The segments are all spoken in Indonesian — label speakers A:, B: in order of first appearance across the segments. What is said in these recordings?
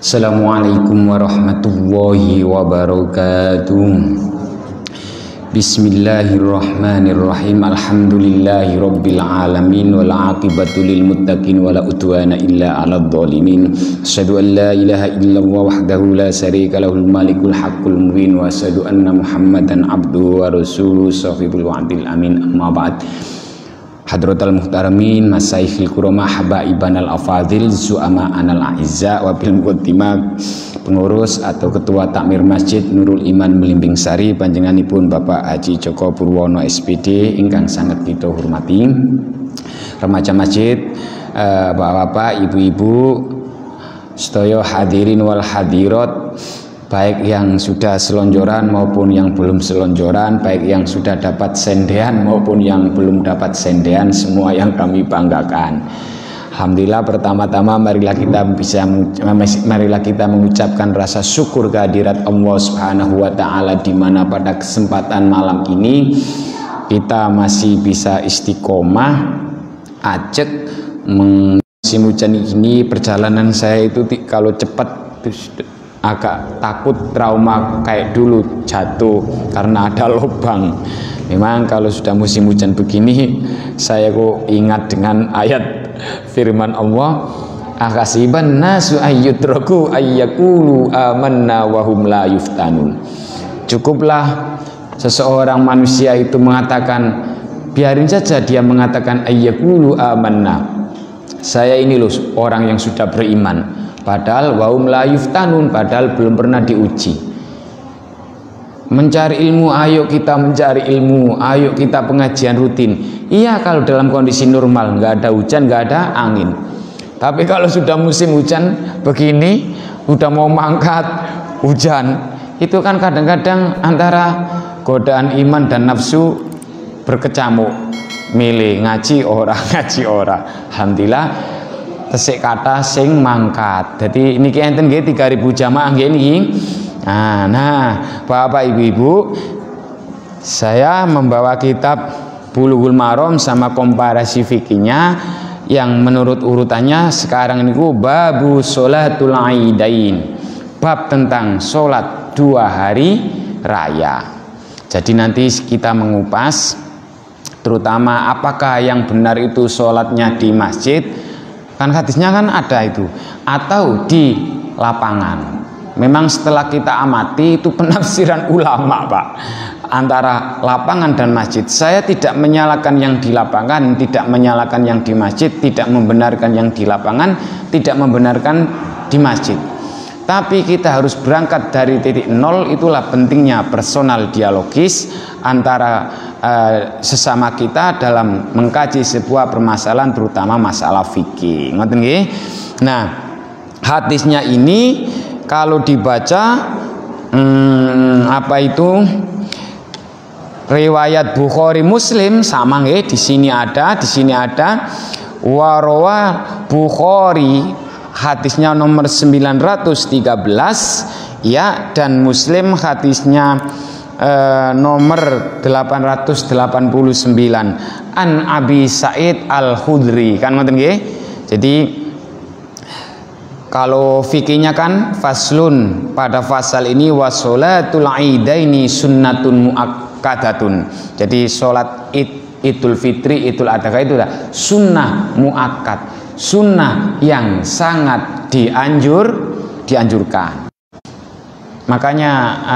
A: Assalamualaikum warahmatullahi wabarakatuh. Bismillahirrahmanirrahim. Alhamdulillahi rabbil alamin wal aqibatu lil muttaqin wala udwana illa 'alal zalimin. Asyhadu an la ilaha illallah wahdahu la syarika lahul malikul haqqul mubin wa asyhadu anna Muhammadan abduhu wa rasuluhu shafibul wa'dil amin. Amma ba'd. Hadratal muhtaramin masaikhil kurama habaiban al afadil zu'ama anal a'izza wa bil muqaddimah pengurus atau ketua takmir masjid Nurul Iman Melimbing Sari panjenenganipun Bapak Haji Joko Purwono SPD ingkang sangat kita hormati, remaja masjid, bapak-bapak, ibu-ibu, sedaya hadirin wal hadirat, baik yang sudah selonjoran maupun yang belum selonjoran, baik yang sudah dapat sendean maupun yang belum dapat sendean, semua yang kami banggakan. Alhamdulillah, pertama-tama marilah kita mengucapkan rasa syukur kehadirat Allah Subhanahu wa taala, di mana pada kesempatan malam ini kita masih bisa istiqomah ajak musim hujan ini. Perjalanan saya itu kalau cepat agak takut trauma kayak dulu jatuh karena ada lubang. Memang kalau sudah musim hujan begini saya kok ingat dengan ayat firman Allah, akasiban nasu ayyutraku ayyakulu amanna wa hum la yuftanun. Cukuplah seseorang manusia itu mengatakan, biarin saja dia mengatakan ayyakulu amanna, saya ini loh orang yang sudah beriman, padahal wahum la yuftanun, padahal belum pernah diuji. Mencari ilmu, ayo kita mencari ilmu, ayo kita pengajian rutin. Iya kalau dalam kondisi normal, nggak ada hujan, nggak ada angin. Tapi kalau sudah musim hujan begini, udah mau mangkat hujan, itu kan kadang-kadang antara godaan iman dan nafsu berkecamuk, milih ngaji orang ngaji orang. Alhamdulillah tesik kata sing mangkat. Jadi niki enten nggih 3000 jamaah nggih niki. Nah, Bapak Ibu-ibu, saya membawa kitab Bulughul Maram sama komparasi fikihnya yang menurut urutannya sekarang ini babu sholatul aidain, bab tentang sholat 2 hari raya. Jadi nanti kita mengupas terutama apakah yang benar itu sholatnya di masjid, kan hadisnya kan ada itu, atau di lapangan. Memang setelah kita amati itu penafsiran ulama Pak, antara lapangan dan masjid. Saya tidak menyalahkan yang di lapangan, tidak menyalahkan yang di masjid, tidak membenarkan yang di lapangan, tidak membenarkan di masjid. Tapi kita harus berangkat dari titik nol. Itulah pentingnya personal dialogis antara sesama kita dalam mengkaji sebuah permasalahan, terutama masalah fikih. Ngoten nggih? Nah, hadisnya ini kalau dibaca riwayat Bukhari Muslim sama nggih, di sini ada warawa Bukhari hadisnya nomor 913 ya, dan Muslim hadisnya nomor 889 an Abi Sa'id Al-Khudri, kan ngoten nggih. Jadi kalau fikihnya kan faslun, pada fasal ini wasolatul aidaini sunnatun muakkadatun. Jadi sholat Idul Fitri, Idul Adha itu adalah sunnah muakkad, sunnah yang sangat dianjurkan. Makanya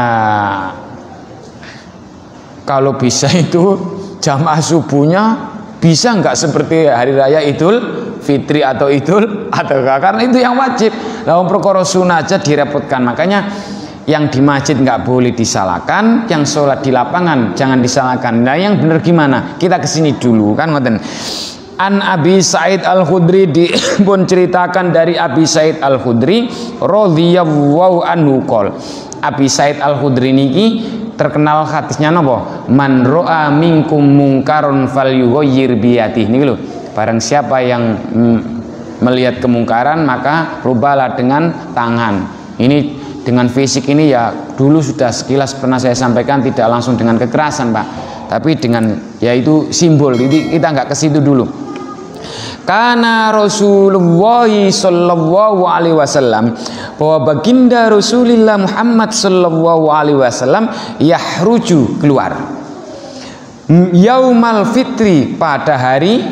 A: kalau bisa itu jamaah subuhnya bisa nggak seperti hari raya Idul Fitri atau Idul Adha, karena itu yang wajib. Lalu perkara sunnah aja direpotkan. Makanya yang di masjid nggak boleh disalahkan, yang sholat di lapangan jangan disalahkan. Nah, yang benar gimana? Kita kesini dulu kan, ngoten. An Abi Sa'id Al-Khudri pun ceritakan dari Abi Sa'id Al-Khudri radhiyallahu anhu qol. Abi Sa'id Al-Khudri niki terkenal hadisnya napa? Man ra'a minkum mungkarun falyughayyir biyadihi. Niki lho. Barang siapa yang melihat kemungkaran maka rubahlah dengan tangan. Ini dengan fisik ini ya dulu sudah sekilas pernah saya sampaikan, tidak langsung dengan kekerasan Pak, tapi dengan yaitu simbol. Jadi kita nggak ke situ dulu. Karena Rasulullah sallallahu alaihi wasallam, bahwa baginda Rasulullah Muhammad sallallahu alaihi wasallam yahruju, keluar, yaumal fitri, pada hari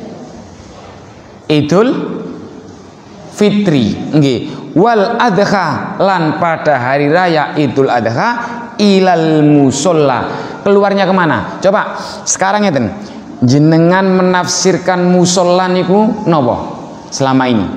A: Idul Fitri, nggih, wal adha, lan pada hari raya Idul Adha, ilal musolla, keluarnya kemana? Coba sekarang ngeten, jenengan menafsirkan musolla niku nopo selama ini?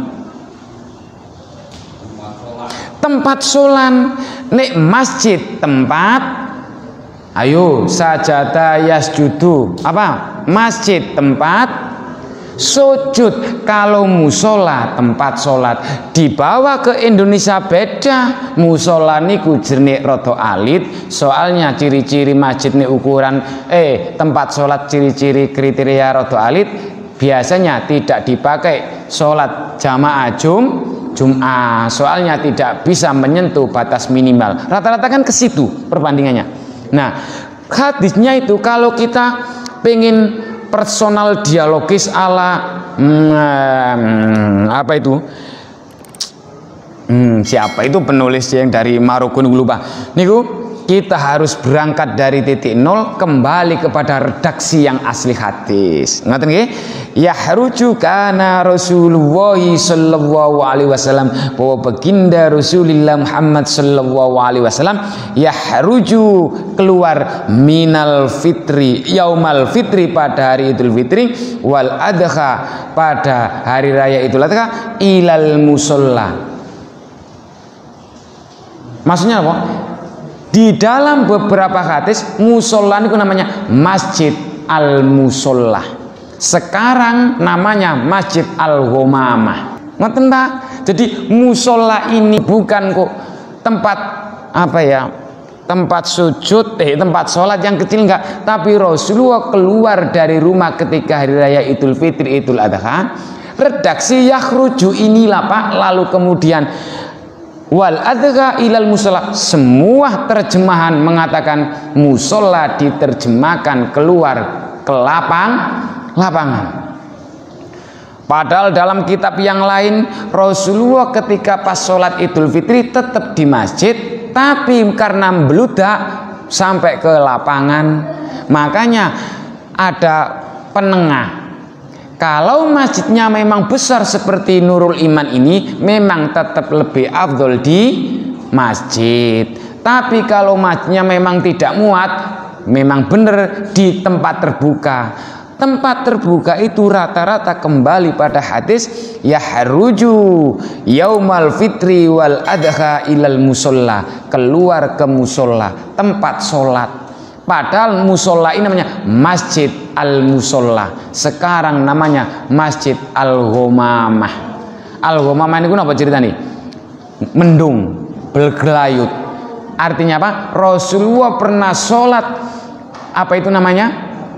A: Tempat solan. Nek masjid tempat, ayo sajadah yasjudu, apa? Masjid tempat sujud. Kalau musola tempat sholat. Dibawa ke Indonesia beda. Musola niku jernih roto alit, soalnya ciri-ciri masjid ini ukuran tempat sholat, ciri-ciri kriteria roto alit, biasanya tidak dipakai sholat jamaah Jum'ah, soalnya tidak bisa menyentuh batas minimal. Rata-rata kan ke situ perbandingannya. Nah, hadisnya itu kalau kita pengen personal dialogis ala apa itu? Siapa itu penulis yang dari Maroko lupa. Niku kita harus berangkat dari titik nol, kembali kepada redaksi yang asli hadis. Ngoten nggih? Yahruju kana Rasulullah sallallahu alaihi wasallam, bahwa baginda Rasulullah Muhammad sallallahu alaihi wasallam yahruju, keluar, minal fitri, yaumal fitri, pada hari Idul Fitri, wal adha, pada hari raya Idul Adha, ilal musolla. Maksudnya apa? Di dalam beberapa hadis musolla itu namanya Masjid Al-Musolla. Sekarang namanya Masjid Al-Ghamamah. Ngoten ta? Jadi musolla ini bukan kok tempat apa ya? Tempat sujud, tempat sholat yang kecil, enggak. Tapi Rasulullah keluar dari rumah ketika hari raya Idul Fitri, Idul Adha. Redaksi yakhruju inilah Pak, lalu kemudian wal adha ilal musola. Semua terjemahan mengatakan musola diterjemahkan keluar ke lapangan. Padahal dalam kitab yang lain Rasulullah ketika pas sholat Idul Fitri tetap di masjid, tapi karena meludak sampai ke lapangan. Makanya ada penengah. Kalau masjidnya memang besar seperti Nurul Iman ini, memang tetap lebih afdol di masjid. Tapi kalau masjidnya memang tidak muat, memang benar di tempat terbuka. Tempat terbuka itu rata-rata kembali pada hadis yahruju yaumal fitri wal adha ilal musolla, keluar ke musolla, tempat sholat. Padahal musolla ini namanya Masjid Al-Musolla. Sekarang namanya Masjid Al-Ghamamah. Al-Ghamamah ini apa ceritanya? Mendung, bergelayut. Artinya apa? Rasulullah pernah sholat, apa itu namanya?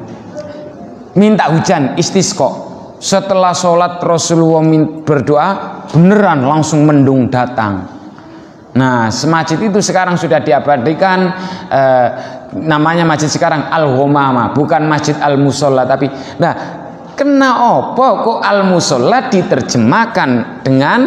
A: Minta hujan, istisqa. Setelah sholat Rasulullah berdoa, beneran langsung mendung datang. Nah, masjid itu sekarang sudah diabadikan, namanya masjid sekarang Al-Ghamamah, bukan Masjid Al-Musolla. Tapi nah, kena opo kok Al-Musolla diterjemahkan dengan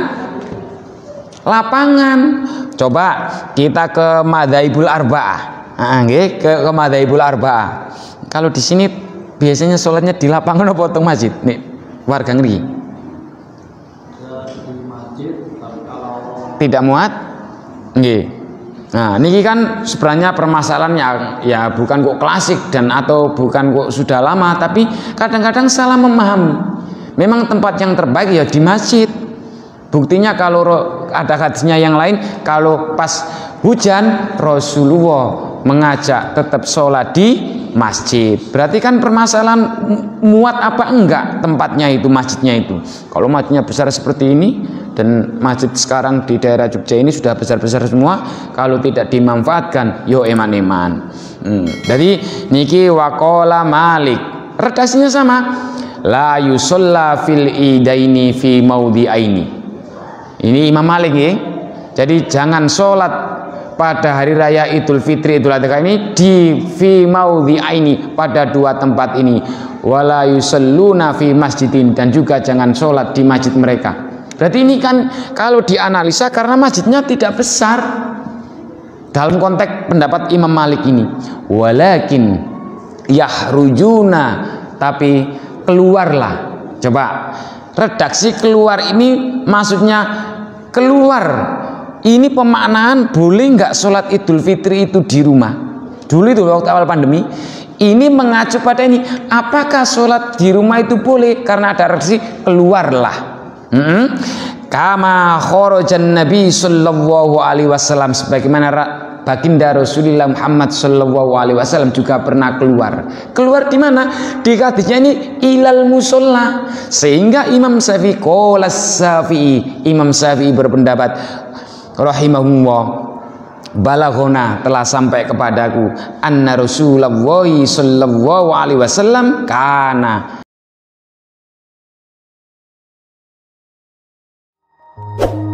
A: lapangan? Coba kita ke Madzhabul Arba'ah. Ke Madzhabul Arba'ah. Kalau di sini biasanya sholatnya di lapangan atau potong masjid? Nih, warga ngeri. Tidak muat? Nggih. Nah, niki kan sebenarnya permasalahannya ya bukan kok klasik dan atau bukan kok sudah lama, tapi kadang-kadang salah memahami. Memang tempat yang terbaik ya di masjid. Buktinya kalau ada hadisnya yang lain, kalau pas hujan Rasulullah mengajak tetap sholat di masjid. Berarti kan permasalahan muat apa enggak tempatnya itu, masjidnya itu. Kalau masjidnya besar seperti ini, dan masjid sekarang di daerah Jogja ini sudah besar-besar semua, kalau tidak dimanfaatkan yo eman-eman. Jadi niki waqala Malik, redaksinya sama, la yusalla fil idaini fi maudhi'aini. Ini Imam Malik ya. Jadi jangan sholat pada hari raya Idul Fitri Idul Adha ini di fi maudhi'aini, pada dua tempat ini, wala yusalluna fi masjidin, dan juga jangan sholat di masjid mereka. Berarti ini kan kalau dianalisa karena masjidnya tidak besar dalam konteks pendapat Imam Malik ini. Walakin yahrujuna, tapi keluarlah. Coba redaksi keluar ini maksudnya keluar. Ini pemaknaan boleh nggak sholat Idul Fitri itu di rumah. Dulu itu waktu awal pandemi. Ini mengacu pada ini. Apakah sholat di rumah itu boleh? Karena ada redaksi keluarlah. Kama kharajan Nabi sallallahu alaihi wasallam, sebagaimana baginda Rasulullah Muhammad sallallahu alaihi wasallam juga pernah keluar. Keluar di mana? Di hadisnya ini ilal musolla. Sehingga Imam Syafi'i berpendapat rahimahullah, balaghona, telah sampai kepadaku, anna Rasulullah sallallahu alaihi wasallam kana